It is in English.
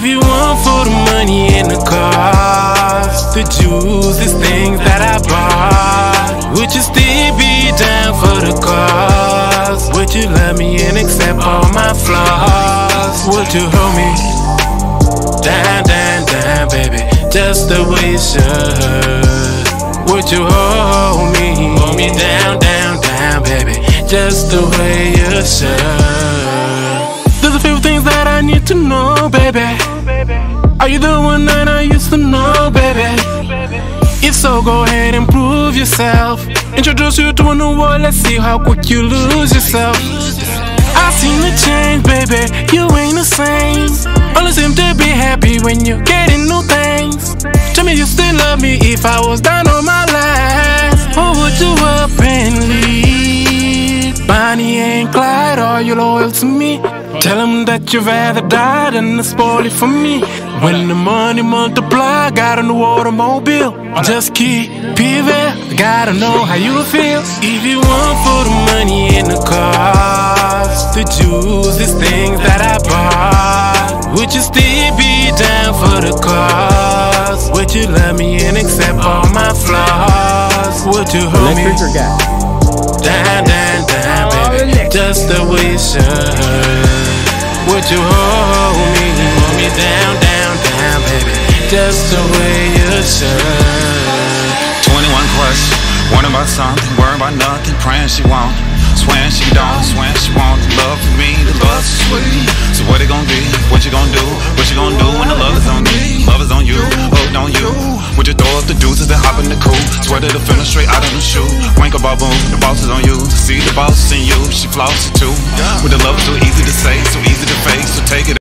If you want for the money and the cars, the jewels, the things that I bought, would you still be down for the cause? Would you love me and accept all my flaws? Would you hold me down, down, down, baby, just the way you should? Would you hold me down, down, down, baby, just the way you should? There's a few things that I need to know, baby. Are you the one that I used to know, baby? If so, go ahead and prove yourself. Introduce you to a new world, let's see how quick you lose yourself. I seem to change, baby, you ain't the same. Only seem to be happy when you're getting new things. Tell me you still love me if I was down on my last. Or would you up and leave? Bonnie and Clyde, are you loyal to me? Tell them that you'd rather die than to spoil it for me. When the money multiply, got a new automobile. Just keep Paver, gotta know how you feel. If you want for the money and the cars, the jewels, the things that I bought, would you still be down for the cause? Would you love me and accept all my flaws? Would you hold me down, down, down, baby, just the way you should? Would you hold me down, down, down, baby, just the way you should? 21 crush, worrying about something, worrying about nothing, praying she won't, swearing she don't, swearing she won't. Love for me, the love's so sweet. So what it gonna be? What you gonna do? What you gonna do when the love is on me? Love is on you, hooked on you. Would you throw up the deuces and hop in the coupe? Swear to the finish straight out of the shoe. Wank about boom, the boss is on you. See the boss in you, she floss it too. With the love so easy to say, so easy to face, so take it.